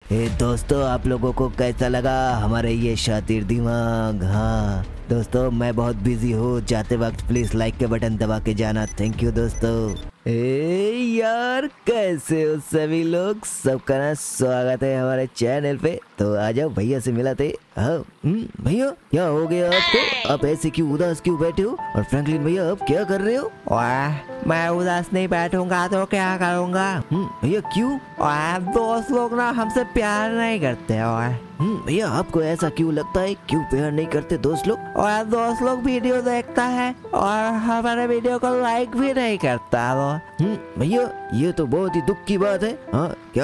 दोस्तों, आप लोगों को कैसा लगा हमारे ये शातिर दिमाग? हाँ दोस्तों, मैं बहुत बिजी हूँ, जाते वक्त प्लीज लाइक के बटन दबा के जाना। थैंक यू दोस्तों। यार कैसे हो सभी लोग? सबका ना स्वागत है हमारे चैनल पे। तो आ जाओ, भैया से मिलाते। हाँ भैया, क्या हो गया आपको? आप ऐसे क्यों उदास क्यों बैठे हो? और फ्रैंकलिन भैया, आप क्या कर रहे हो? मैं उदास नहीं बैठूंगा तो क्या करूंगा? भैया क्यों? दोस्त लोग ना हमसे प्यार नहीं करते। भैया, आपको ऐसा क्यों लगता है? क्यों प्यार नहीं करते दोस्त लोग? और दोस्त लोग वीडियो देखता है और हमारे वीडियो को लाइक भी नहीं करता। वो भैया, ये तो बहुत ही दुख की बात है। हाँ, क्या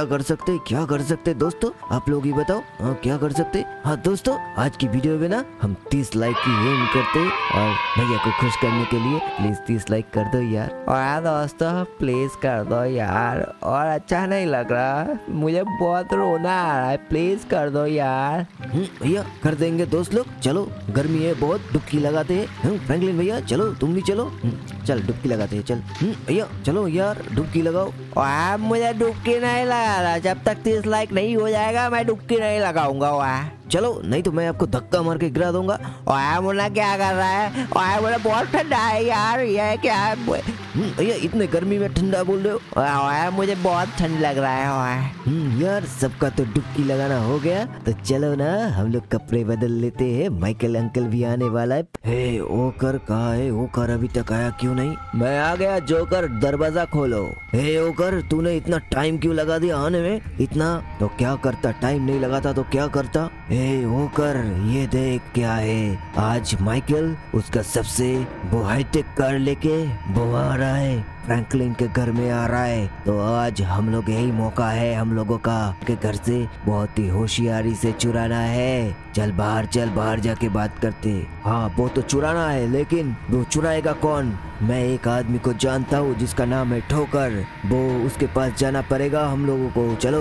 कर सकते दोस्तों? आप लोग ही बताओ। हाँ, क्या कर सकते? हाँ दोस्तों, आज की वीडियो में ना हम 30 लाइक की एम करते हैं और भैया को खुश करने के लिए प्लीज 30 लाइक कर दो यार। और दोस्तों प्लीज कर दो यार। और अच्छा नहीं लग रहा, मुझे बहुत रोना आ रहा है, प्लीज कर दो यार। भैया कर देंगे दोस्त लोग। चलो, गर्मी है बहुत, डुबकी लगाते हैं। फ्रैंकलिन भैया चलो, तुम भी चलो। चल डुबकी लगाते हैं, चल। भैया चलो यार, डुबकी लगाओ। और मुझे डुबकी नहीं लगा रहा, जब तक 30 लाइक नहीं हो जाएगा मैं डुबकी नहीं लगाऊंगा। चलो, नहीं तो मैं आपको धक्का मार के गिरा दूंगा। मुन्ना क्या कर रहा है? मुझे बहुत ठंडा है यार, ये क्या है? भैया इतने गर्मी में ठंडा बोल रहे हो? मुझे बहुत ठंड लग रहा है। यार, सबका तो डुबकी लगाना हो गया, तो चलो ना हम लोग कपड़े बदल लेते हैं। माइकल अंकल भी आने वाला है। ओकर कहाँ है? ओकर अभी तक आया क्यों नहीं? मैं आ गया जोकर, दरवाजा खोलो। ओकर, तूने इतना टाइम क्यों लगा दिया आने में? इतना तो क्या करता, टाइम नहीं लगाता तो क्या करता? ओकर, ये देख क्या है। आज माइकल उसका सबसे वो हाईटेक कार लेके वो आ रहा है, फ्रैंकलिन के घर में आ रहा है। तो आज हम लोग यही मौका है हम लोगों का के घर से बहुत ही होशियारी से चुराना है। चल बाहर जाके बात करते। हाँ, वो तो चुराना है, लेकिन वो चुराएगा कौन? मैं एक आदमी को जानता हूँ जिसका नाम है ठोकर। वो उसके पास जाना पड़ेगा हम लोगों को। चलो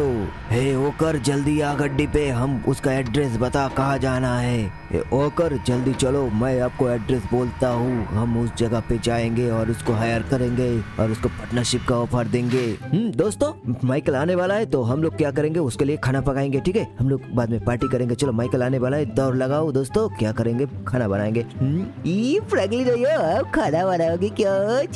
ओकर, जल्दी आ गड्डी पे, हम उसका एड्रेस बता कहाँ जाना है। ओकर जल्दी चलो, मैं आपको एड्रेस बोलता हूँ। हम उस जगह पे जाएंगे और उसको हायर करेंगे और उसको पार्टनरशिप का ऑफर देंगे। दोस्तों, माइकल आने वाला है तो हम लोग क्या करेंगे, उसके लिए खाना पकाएंगे। ठीक है, हम लोग बाद में पार्टी करेंगे। चलो, माइकल आने वाला है, दौड़ लगाओ दोस्तों। क्या करेंगे? खाना बनाएंगे। फ्रैंकलिन भैया, आप खाना बनाओगे क्या?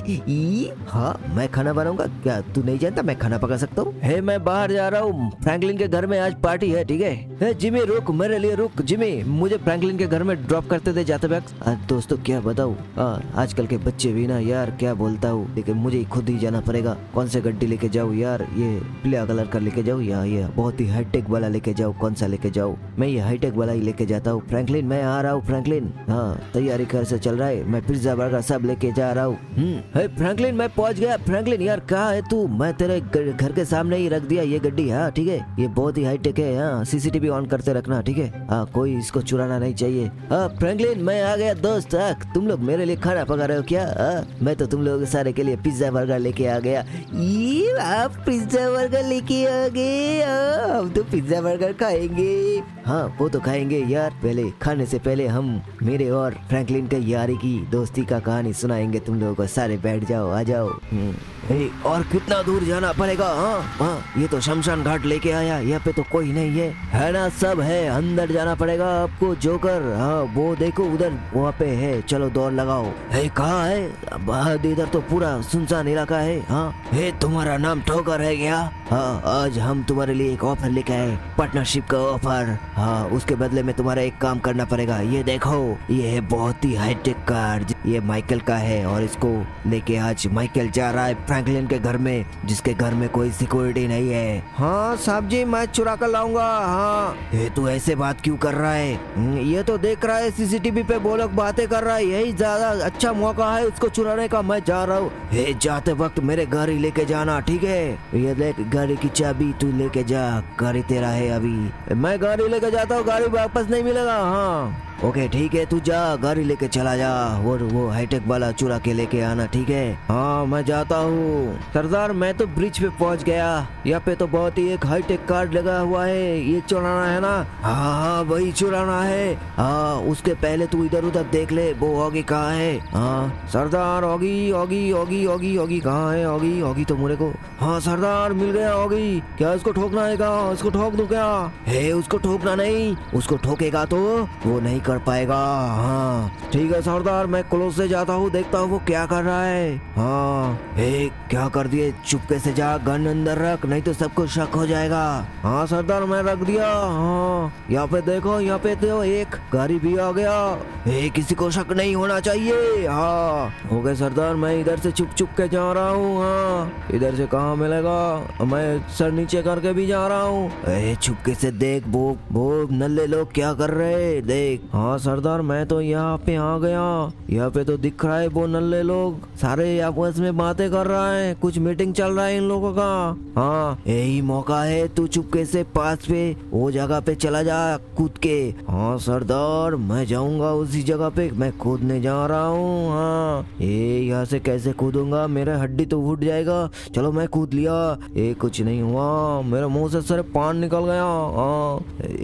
हाँ, मैं खाना बनाऊंगा। क्या तू नहीं जानता मैं खाना पका सकता हूँ? मैं बाहर जा रहा हूँ, फ्रैंकलिन के घर में आज पार्टी है। ठीक है जिमी, रुक, मेरे लिए रुक। जिमी, मुझे फ्रैंकलिन के घर में ड्रॉप करते थे जाते वक्त। दोस्तों क्या बताऊँ, आजकल के बच्चे भी ना यार, क्या बोलता हूँ, लेकिन मुझे खुद ही जाना पड़ेगा। कौन से गड्डी लेके जाऊँ यार? ये पीला कलर का लेके जाऊँ या ये बहुत ही हाईटेक वाला लेके जाऊँ? कौन सा लेके जाऊँ? मैं ये हाईटेक वाला ही लेके जाता हूँ। फ्रैंकलिन, मैं आ रहा हूँ। फ्रैंकलिन, हाँ, तैयारी कर से चल रहा है, मैं पिज्जा बर्गर सब लेके जा रहा हूँ। फ्रैंकलिन, मैं पहुंच गया। फ्रैंकलिन यार, कहाँ है तू? मैं तेरे घर के सामने ही रख दिया ये गड्डी। हाँ ठीक है, ये बहुत ही हाईटेक है। हाँ, सीसीटीवी ऑन करते रखना। ठीक है, हाँ, कोई इसको चुराना नहीं चाहिए। हाँ फ्रैंकलिन, मैं आ गया दोस्त। तुम लोग मेरे लिए खाना पका रहे हो क्या? मैं तो तुम लोग सारे के लिए पिज्जा बर्गर लेके आ गया। ये आप पिज्जा बर्गर लेके आ गए? हम तो पिज्जा बर्गर खाएंगे। हाँ, वो तो खाएंगे यार। पहले खाने से पहले हम मेरे और फ्रैंकलिन के यारी की दोस्ती का कहानी सुनाएंगे तुम लोगों को। सारे बैठ जाओ, आ जाओ। और कितना दूर जाना पड़ेगा? हाँ, ये तो शमशान घाट लेके आया, यहाँ पे तो कोई नहीं है ना? सब है, अंदर जाना पड़ेगा आपको जोकर। हाँ, वो देखो उधर, वहाँ पे है। चलो दौड़ लगाओ। कहाँ है? इधर तो पूरा सुनसान इलाका है। हाँ, तुम्हारा नाम ठोकर है क्या? हाँ, आज हम तुम्हारे लिए एक ऑफर लेके आए, पार्टनरशिप का ऑफर। हाँ, उसके बदले में तुम्हारा एक काम करना पड़ेगा। ये देखो, ये है बहुत ही हाईटेक कार, ये माइकल का है और इसको लेके आज माइकल जा रहा है फ्रैंकलिन के घर में, जिसके घर में कोई सिक्योरिटी नहीं है। हाँ साहब जी, मैं चुरा कर लाऊंगा। हाँ, ये तू ऐसे बात क्यों कर रहा है? ये तो देख रहा है सीसीटीवी पे, वो लोग बातें कर रहा है, यही ज्यादा अच्छा मौका है उसको चुराने का। मैं जा रहा हूँ। जाते वक्त मेरे गाड़ी लेके जाना। ठीक है, ये देख, गाड़ी की चाबी तू लेके जा, गाड़ी तेरा है अभी। मैं गाड़ी लेके जाता हूँ, गाड़ी वापस नहीं मिलेगा। हाँ ओके ठीक है, तू जा गाड़ी लेके चला जा, वो हाईटेक वाला चुरा के लेके आना, ठीक है? हाँ मैं जाता हूँ। सरदार मैं तो ब्रिज पे पहुँच गया, यहाँ पे तो बहुत ही एक हाईटेक कार लगा हुआ है, ये चुराना है ना? हाँ वही चुराना है। हाँ उसके पहले तू इधर उधर देख ले, वो ऑगी कहाँ है? हाँ सरदार, Oggy Oggy Oggy Oggy Oggy कहाँ है? ऑगी ऑगी तो मुझे को, हाँ सरदार मिल गया ऑगी। क्या इसको ठोकना है क्या? इसको ठोक दूं क्या? हे उसको ठोकना नहीं, उसको ठोकेगा तो वो नहीं कर पाएगा। हाँ ठीक है सरदार, मैं क्लोज से जाता हूँ, देखता हूँ वो क्या कर रहा है। हाँ हे क्या कर दिए, चुपके से जा, गन अंदर रख, नहीं तो सबको शक हो जाएगा। हाँ सरदार मैं रख दिया। हाँ यहाँ पे देखो, यहाँ पे तो एक गाड़ी भी आ गया। हे किसी को शक नहीं होना चाहिए। हाँ हो गए सरदार, मैं इधर से छुप छुप के जा रहा हूँ। हाँ इधर से कहाँ मिलेगा, मैं सर नीचे करके भी जा रहा हूँ। छुपके से देख, वो नल्ले लोग क्या कर रहे देख। हाँ सरदार मैं तो यहाँ पे आ गया, यहाँ पे तो दिख रहा है वो नल्ले लोग सारे आपस में बातें कर रहा है, कुछ मीटिंग चल रहा है इन लोगों का। हाँ यही मौका है, तू चुपके से पास पे वो जगह पे चला जा कूद के। हाँ सरदार मैं जाऊंगा उसी जगह पे, मैं कूदने जा रहा हूँ। हाँ ये यहाँ से कैसे कूदूंगा, मेरा हड्डी तो फूट जाएगा। चलो मैं कूद लिया, ये कुछ नहीं हुआ, मेरे मुंह से सर पान निकल गया। हाँ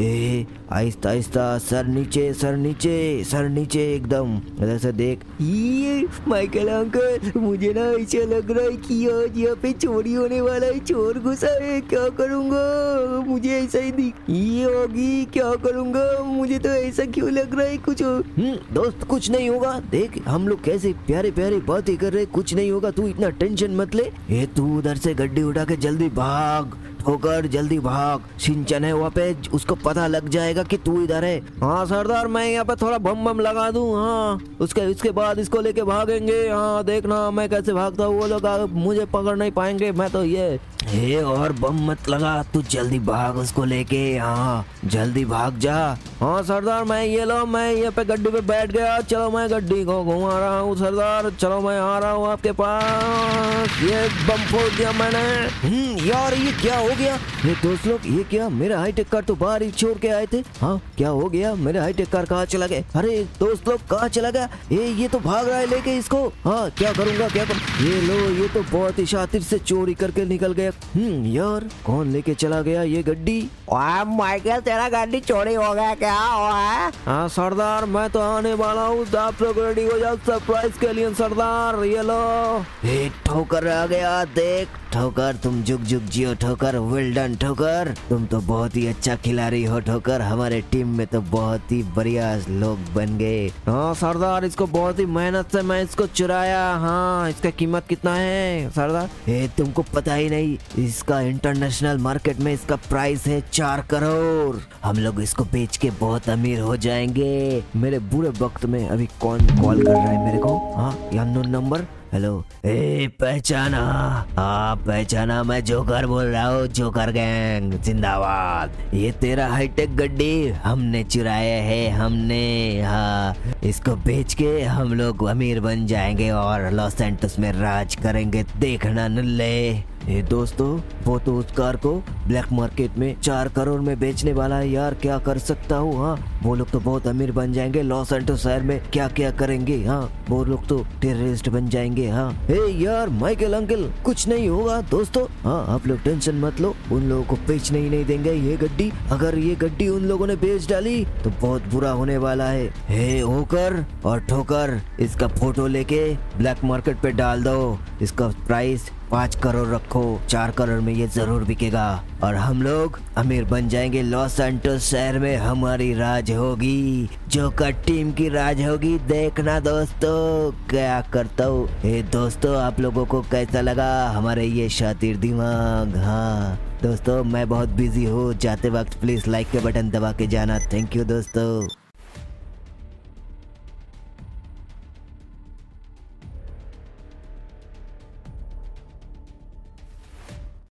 आहिस्ता आहिस्ता, सर नीचे सर नीचे सर नीचे एकदम, इधर से देख। ये माइकल अंकल मुझे ना ऐसा लग रहा है कि आज यहाँ पे चोरी होने वाला है, चोर घुसा है, क्या करूँगा, मुझे ऐसा ही दिख। ये होगी क्या करूँगा, मुझे तो ऐसा क्यों लग रहा है कुछ। दोस्त कुछ नहीं होगा, देख हम लोग कैसे प्यारे प्यारे बातें कर रहे, कुछ नहीं होगा, तू इतना टेंशन मत ले। ये तू उधर से गड्डी उठा के जल्दी भाग, ठोकर जल्दी भाग, सिंचन है वहाँ पे, उसको पता लग जाएगा कि तू इधर है। हाँ सरदार मैं यहाँ पे थोड़ा बम बम लगा दूँ। हाँ उसके बाद इसको लेके भागेंगे। हाँ देखना मैं कैसे भागता हूँ, वो लोग मुझे पकड़ नहीं पाएंगे। मैं तो ये और बम मत लगा, तू जल्दी भाग उसको लेके। हाँ जल्दी भाग जा। हाँ सरदार मैं ये लो, मैं ये पे गड्डी पे बैठ गया, चलो मैं गड्डी को घुमा रहा हूँ सरदार, चलो मैं आ रहा हूँ आपके पास। ये बम फोड़ दिया मैंने। यार ये क्या हो गया? ये दोस्त लोग ये क्या, मेरा हाईटेक कार तो बाहर ही छोड़ के आए थे। हाँ क्या हो गया, मेरा हाईटेक कार कहाँ चला गया? अरे दोस्त लोग कहाँ चला गया? ये तो भाग रहा है लेके इसको। हाँ क्या करूँगा, क्या करूँ? ये लो, ये तो बहुत ही शातिर से चोरी करके निकल गया। यार कौन लेके चला गया ये गड्डी? माइकल तेरा गाड़ी चोरी हो गया क्या? हाँ सरदार मैं तो आने वाला हूँ, आप लोग रेडी हो जाओ सरप्राइज के लिए सरदार। ये लो, ठोकर आ गया, देख ठोकर, तुम जुग जुग जियो ठोकर, वेल डन ठोकर, तुम तो बहुत ही अच्छा खिलाड़ी हो ठोकर, हमारे टीम में तो बहुत ही बढ़िया लोग बन गए। हाँ सरदार इसको बहुत ही मेहनत से मैं इसको चुराया। हाँ इसका कीमत कितना है सरदार? तुमको पता ही नहीं, इसका इंटरनेशनल मार्केट में इसका प्राइस है 4 करोड़। हम लोग इसको बेच के बहुत अमीर हो जाएंगे। मेरे बुरे वक्त में अभी कौन कॉल कर रहा है मेरे को? हाँ अननोन नंबर। हेलो, पहचाना? हाँ पहचाना, मैं जोकर बोल रहा हूँ, जोकर गैंग जिंदाबाद। ये तेरा हाईटेक गड्डी हमने चुराया है हमने। हाँ इसको बेच के हम लोग अमीर बन जाएंगे और लॉस एंटोस में राज करेंगे, देखना नल्ले। दोस्तों वो तो उस कार को ब्लैक मार्केट में 4 करोड़ में बेचने वाला है। यार क्या कर सकता हूँ। हाँ वो लोग तो बहुत अमीर बन जाएंगे, लॉस एंटोस शहर में क्या क्या करेंगे। हाँ वो लोग तो टेररिस्ट बन जाएंगे। हाँ यार माइकल अंकल कुछ नहीं होगा दोस्तों। हाँ आप लोग टेंशन मत लो, उन लोगों को बेचने ही नहीं देंगे ये गड्डी। अगर ये गड्डी उन लोगों ने बेच डाली तो बहुत बुरा होने वाला है। होकर और ठोकर, इसका फोटो लेके ब्लैक मार्केट पे डाल दो, इसका प्राइस 5 करोड़ रखो, 4 करोड़ में ये जरूर बिकेगा और हम लोग अमीर बन जाएंगे। लॉस एंटोस शहर में हमारी राज होगी, जोकर टीम की राज होगी। देखना दोस्तों क्या करता हूँ। दोस्तों आप लोगों को कैसा लगा हमारे ये शातिर दिमाग? हाँ दोस्तों मैं बहुत बिजी हूँ, जाते वक्त प्लीज लाइक के बटन दबा के जाना। थैंक यू दोस्तों।